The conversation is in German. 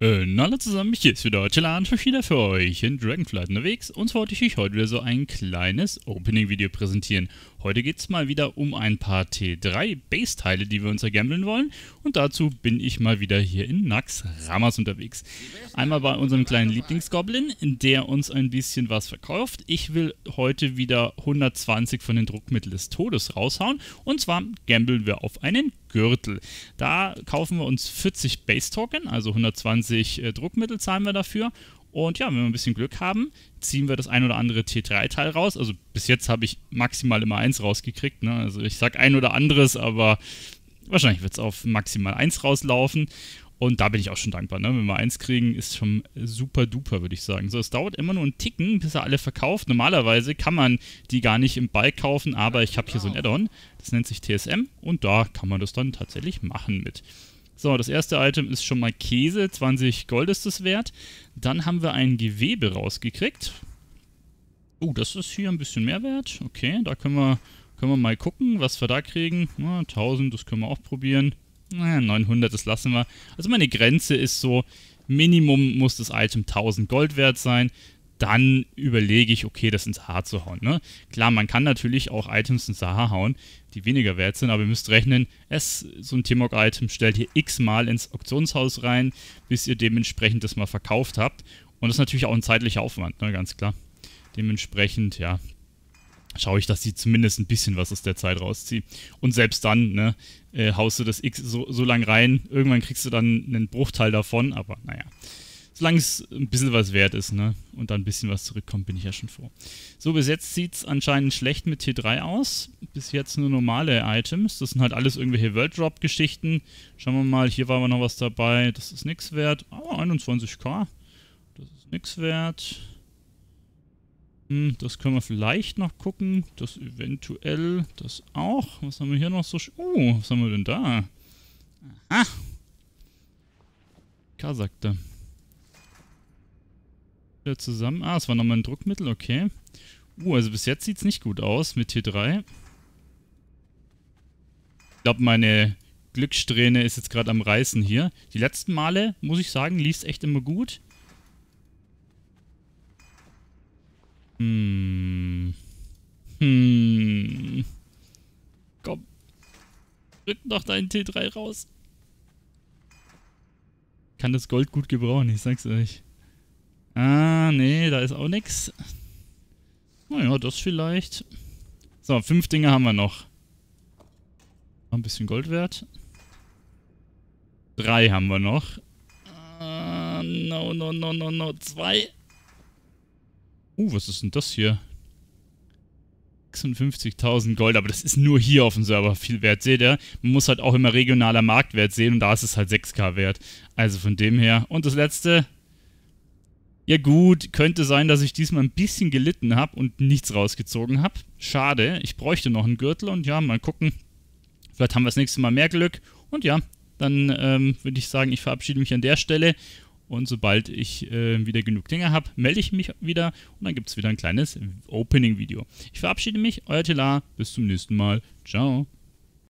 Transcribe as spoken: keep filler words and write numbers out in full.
Äh, na alle zusammen, hier ist wieder Telan wieder für euch in Dragonflight unterwegs und zwar wollte ich euch heute wieder so ein kleines Opening-Video präsentieren. Heute geht es mal wieder um ein paar T drei Base-Teile, die wir uns ergambeln wollen und dazu bin ich mal wieder hier in Naxxramas unterwegs. Einmal bei unserem kleinen Lieblingsgoblin, der uns ein bisschen was verkauft. Ich will heute wieder hundertzwanzig von den Druckmitteln des Todes raushauen und zwar gambeln wir auf einen Gürtel. Da kaufen wir uns vierzig Base-Token, also hundertzwanzig äh, Druckmittel zahlen wir dafür. Und ja, wenn wir ein bisschen Glück haben, ziehen wir das ein oder andere T drei Teil raus. Also bis jetzt habe ich maximal immer eins rausgekriegt. Ne? Also ich sage ein oder anderes, aber wahrscheinlich wird es auf maximal eins rauslaufen. Und da bin ich auch schon dankbar. Ne? Wenn wir eins kriegen, ist schon super duper, würde ich sagen. So, es dauert immer nur einen Ticken, bis er alle verkauft. Normalerweise kann man die gar nicht im Bulk kaufen, aber ich habe hier so ein Add-on. Das nennt sich T S M und da kann man das dann tatsächlich machen mit. So, das erste Item ist schon mal Käse, zwanzig Gold ist das wert. Dann haben wir ein Gewebe rausgekriegt. Oh, das ist hier ein bisschen mehr wert. Okay, da können wir, können wir mal gucken, was wir da kriegen. Ja, tausend, das können wir auch probieren. Na, neunhundert, das lassen wir. Also meine Grenze ist so, Minimum muss das Item tausend Gold wert sein. Dann überlege ich, okay, das ins Haar zu hauen. Ne? Klar, man kann natürlich auch Items ins Haar hauen, die weniger wert sind, aber ihr müsst rechnen, es, so ein T-Mog-Item stellt ihr x-mal ins Auktionshaus rein, bis ihr dementsprechend das mal verkauft habt. Und das ist natürlich auch ein zeitlicher Aufwand, ne? Ganz klar. Dementsprechend, ja, schaue ich, dass ich zumindest ein bisschen was aus der Zeit rausziehe. Und selbst dann, ne, äh, haust du das X so, so lang rein, irgendwann kriegst du dann einen Bruchteil davon, aber naja. Solange es ein bisschen was wert ist, ne, und dann ein bisschen was zurückkommt, bin ich ja schon froh. So, bis jetzt sieht es anscheinend schlecht mit T drei aus. Bis jetzt nur normale Items. Das sind halt alles irgendwelche World-Drop-Geschichten. Schauen wir mal, hier war aber noch was dabei. Das ist nichts wert. Oh, einundzwanzig K. Das ist nichts wert. Hm, das können wir vielleicht noch gucken. Das eventuell, das auch. Was haben wir hier noch so? Oh, was haben wir denn da? Aha. K sagt er. Zusammen. Ah, es war nochmal ein Druckmittel, okay. Uh, also bis jetzt sieht es nicht gut aus mit T drei. Ich glaube, meine Glückssträhne ist jetzt gerade am Reißen hier. Die letzten Male, muss ich sagen, lief es echt immer gut. Hm. Hm. Komm. Drück doch deinen T drei raus. Kann das Gold gut gebrauchen, ich sag's euch. Ah, nee, da ist auch nix. Naja, das vielleicht. So, fünf Dinge haben wir noch. Noch ein bisschen Gold wert. Drei haben wir noch. Ah, no, no, no, no, no. Zwei. Uh, was ist denn das hier? sechsundfünfzigtausend Gold, aber das ist nur hier auf dem Server viel wert. Seht ihr? Man muss halt auch immer regionaler Marktwert sehen und da ist es halt sechs K wert. Also von dem her. Und das letzte. Ja gut, könnte sein, dass ich diesmal ein bisschen gelitten habe und nichts rausgezogen habe. Schade, ich bräuchte noch einen Gürtel und ja, mal gucken. Vielleicht haben wir das nächste Mal mehr Glück. Und ja, dann ähm, würde ich sagen, ich verabschiede mich an der Stelle. Und sobald ich äh, wieder genug Dinge habe, melde ich mich wieder und dann gibt es wieder ein kleines Opening-Video. Ich verabschiede mich, euer Telar, bis zum nächsten Mal. Ciao.